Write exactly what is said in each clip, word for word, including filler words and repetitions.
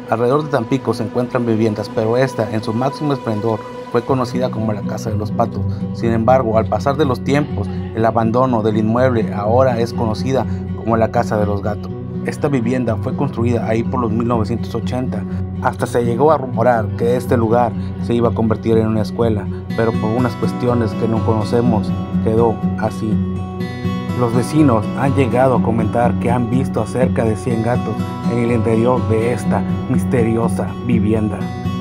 Alrededor de Tampico se encuentran viviendas, pero esta, en su máximo esplendor, fue conocida como la Casa de los Patos. Sin embargo, al pasar de los tiempos, el abandono del inmueble ahora es conocida como la Casa de los Gatos. Esta vivienda fue construida ahí por los mil novecientos ochenta. Hasta se llegó a rumorar que este lugar se iba a convertir en una escuela, pero por unas cuestiones que no conocemos, quedó así. Los vecinos han llegado a comentar que han visto a cerca de cien gatos en el interior de esta misteriosa vivienda.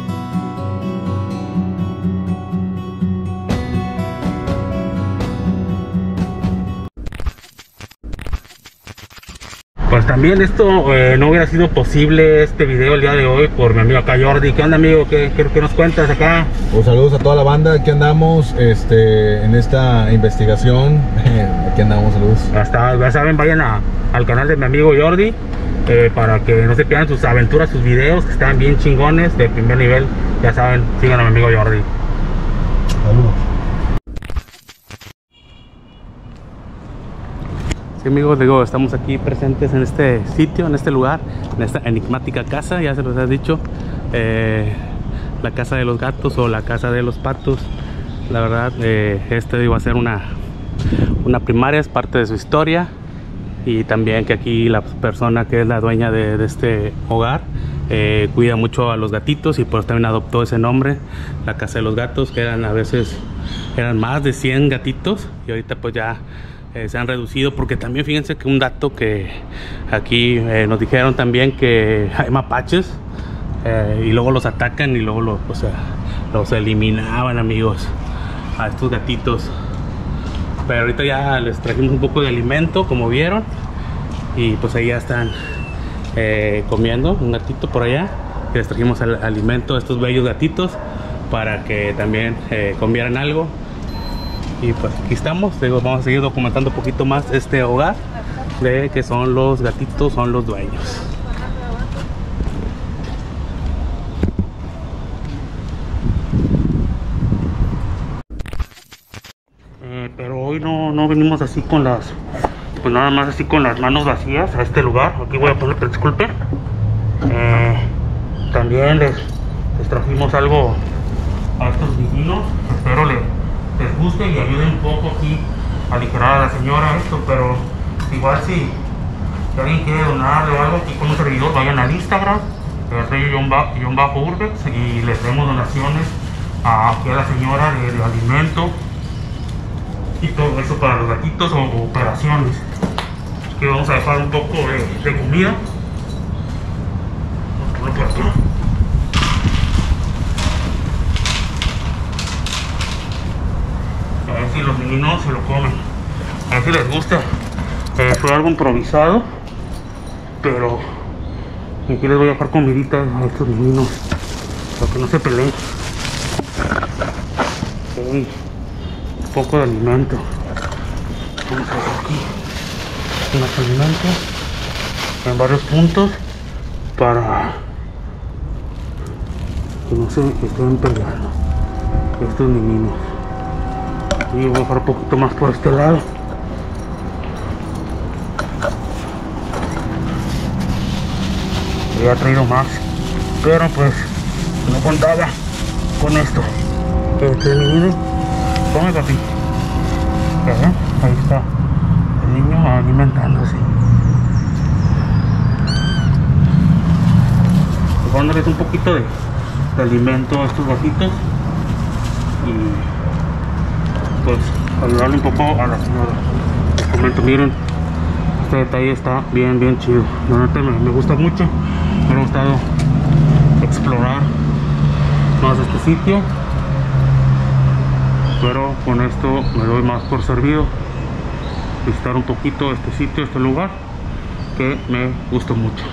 Pues también esto eh, no hubiera sido posible este video el día de hoy por mi amigo acá Jordi. ¿Qué onda, amigo? ¿Qué, qué, qué nos cuentas acá? Pues saludos a toda la banda, aquí andamos este, en esta investigación. Aquí andamos, saludos. Hasta, ya saben, vayan a, al canal de mi amigo Jordi eh, para que no se pierdan sus aventuras, sus videos que están bien chingones de primer nivel. Ya saben, sigan a mi amigo Jordi. Saludos. Sí, amigos, digo, estamos aquí presentes en este sitio, en este lugar, en esta enigmática casa, ya se los he dicho, eh, la Casa de los Gatos o la Casa de los Patos. La verdad, eh, este iba a ser una, una primaria, es parte de su historia, y también que aquí la persona que es la dueña de, de este hogar eh, cuida mucho a los gatitos y pues también adoptó ese nombre, la Casa de los Gatos, que eran a veces, eran más de cien gatitos y ahorita pues ya Eh, se han reducido, porque también fíjense que un dato que aquí eh, nos dijeron también que hay mapaches eh, y luego los atacan y luego los, o sea, los eliminaban, amigos, a estos gatitos. Pero ahorita ya les trajimos un poco de alimento, como vieron, y pues ahí ya están eh, comiendo un gatito por allá, y les trajimos el alimento a estos bellos gatitos para que también eh, comieran algo. Y pues aquí estamos, digo, vamos a seguir documentando un poquito más este hogar de que son los gatitos, son los dueños. Eh, pero hoy no, no venimos así con las, pues nada más así con las manos vacías a este lugar. Aquí voy a poner, disculpe. Eh, también les, les trajimos algo a estos divinos, espero les les guste y ayuden un poco aquí a aligerar a la señora esto, pero igual si, si alguien quiere donarle o algo, aquí con un servidor, vayan al Instagram, Urbex, y les demos donaciones a, aquí a la señora de, de alimento y todo eso para los gatitos o, o operaciones. Aquí vamos a dejar un poco de, de comida. Vamos a ponerlo por aquí. A ver si los niños se lo comen, a ver si les gusta. Eh, fue algo improvisado, pero aquí les voy a dejar comidita a estos niños para que no se peleen. Okay. Un poco de alimento. Vamos a ver aquí unos alimentos en varios puntos para que no se estén peleando estos niños. Y voy a dejar un poquito más por este lado. Había traído más, pero pues no contaba con esto. Este niño, come, papi. ¿Eh? Ahí está el niño alimentándose. Voy a darles un poquito de, de alimento a estos gatitos y pues ayudarle un poco a la señora. Les comento, miren, este detalle está bien bien chido. La neta me, me gusta mucho, me ha gustado explorar más este sitio, pero con esto me doy más por servido, visitar un poquito este sitio, este lugar que me gustó mucho.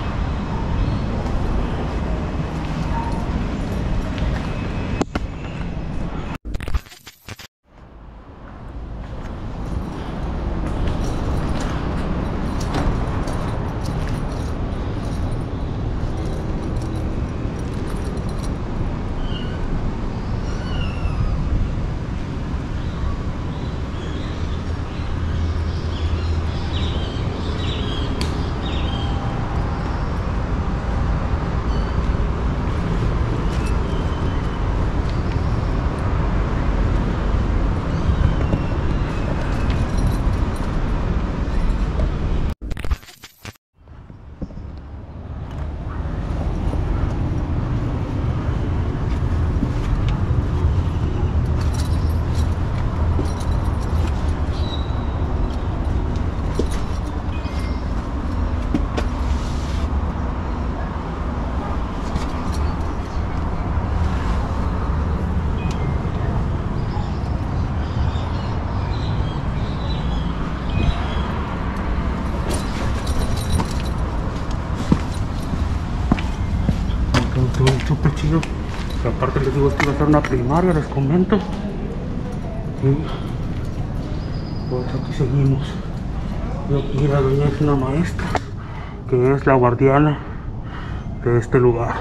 súper chido. Y aparte les digo, esto iba a ser una primaria, les comento. Y pues aquí seguimos. Y aquí la dueña es una maestra, que es la guardiana de este lugar.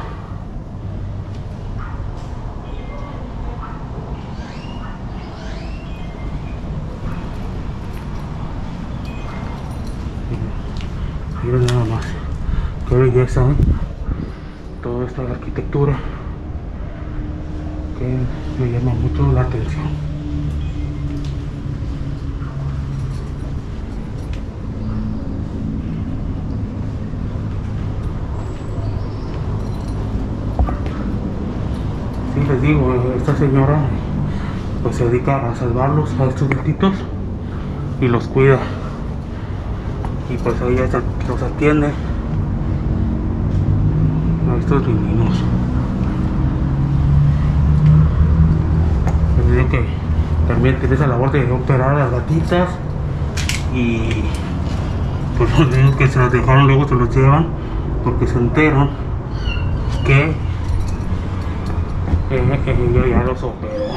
Miren nada más, qué belleza, ¿eh? Todo esto de la arquitectura que me llama mucho la atención. Sí, les digo, esta señora pues se dedica a salvarlos a estos gatitos y los cuida, y pues ella los atiende a estos niños. Les digo que también tiene esa labor de operar a las gatitas, y pues los niños que se las dejaron luego se los llevan porque se enteran que ella ya los operó.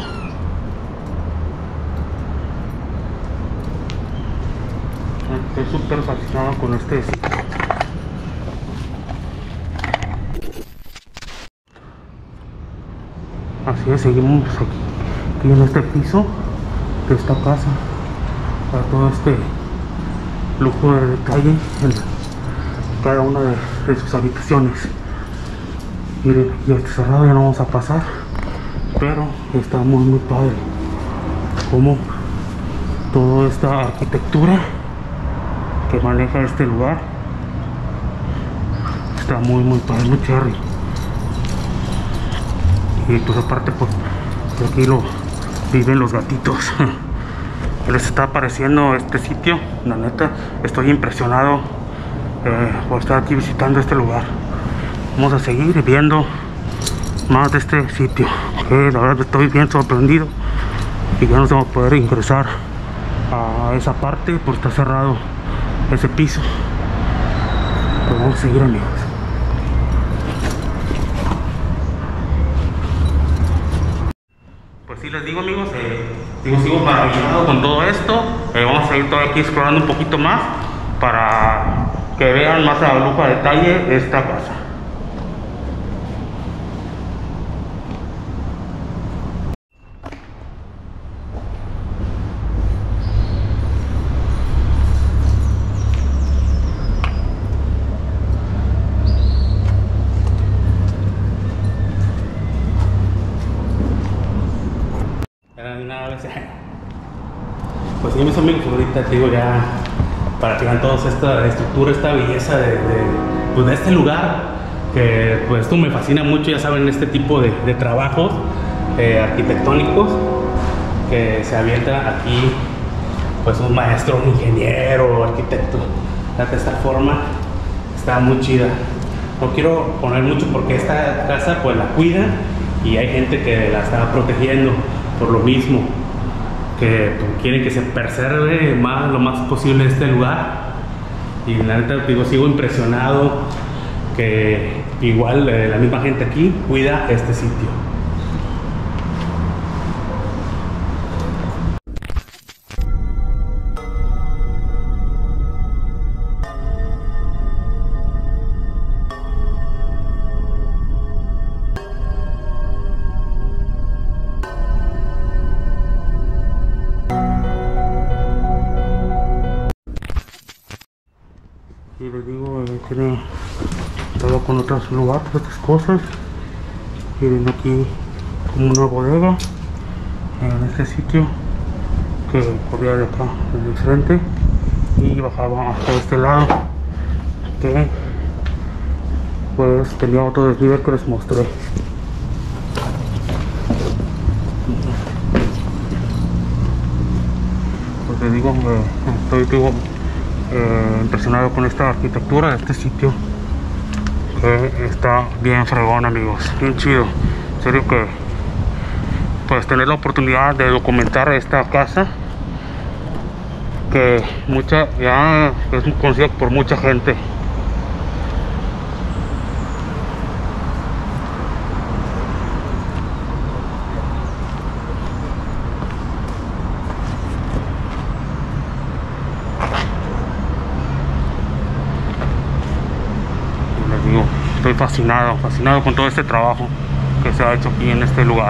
Estoy súper fascinado con este sitio. Así es, seguimos aquí, aquí en este piso de esta casa, para todo este lujo de detalle en cada una de, de sus habitaciones. Miren, ya está cerrado, ya no vamos a pasar, pero está muy muy padre como toda esta arquitectura que maneja este lugar está muy muy padre, muy cherry. Y pues aparte pues aquí lo viven los gatitos. ¿Qué les está pareciendo este sitio? La neta estoy impresionado eh, por estar aquí visitando este lugar. Vamos a seguir viendo más de este sitio, que la verdad estoy bien sorprendido, y ya no se va a poder ingresar a esa parte porque está cerrado ese piso. Pues vamos a seguir, amigos. Pues sí, les digo, amigos, eh, digo, sigo maravillado con todo esto. Eh, vamos a ir todavía aquí explorando un poquito más para que vean más a lujo a detalle esta casa. Pues sí, mis amigos, ahorita te digo, ya para que vean toda esta estructura, esta belleza de, de, pues de este lugar, que pues esto me fascina mucho. Ya saben, este tipo de, de trabajos eh, arquitectónicos que se avienta aquí pues un maestro, un ingeniero o arquitecto de esta forma. Está muy chida. No quiero poner mucho porque esta casa pues la cuida y hay gente que la está protegiendo por lo mismo, que pues, quieren que se preserve más, lo más posible este lugar. Y la neta, digo, sigo impresionado que igual eh, la misma gente aquí cuida este sitio. Y les digo, eh, tiene todo con otros lugares, otras cosas. Miren aquí como una bodega en este sitio que corría de acá, de frente, y bajaba hasta este lado, que pues tenía otro desnivel que les mostré. Pues les digo, eh, estoy digo, Eh, impresionado con esta arquitectura de este sitio, que está bien fregón, amigos, bien chido. En serio que pues tener la oportunidad de documentar esta casa, que mucha ya es conocida por mucha gente. estoy fascinado, fascinado con todo este trabajo que se ha hecho aquí en este lugar.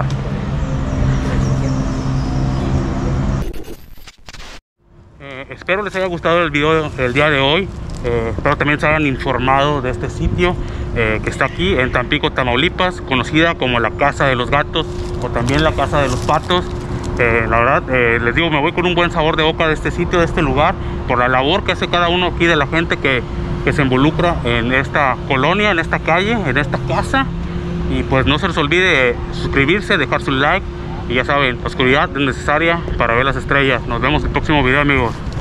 Eh, espero les haya gustado el video del día de hoy. Eh, espero también se hayan informado de este sitio eh, que está aquí en Tampico, Tamaulipas, conocida como la Casa de los Gatos o también la Casa de los Patos. Eh, la verdad, eh, les digo, me voy con un buen sabor de boca de este sitio, de este lugar, por la labor que hace cada uno aquí de la gente que, que se involucra en esta colonia, en esta calle, en esta casa. Y pues no se les olvide suscribirse, dejar su like. Y ya saben, oscuridad es necesaria para ver las estrellas. Nos vemos en el próximo video, amigos.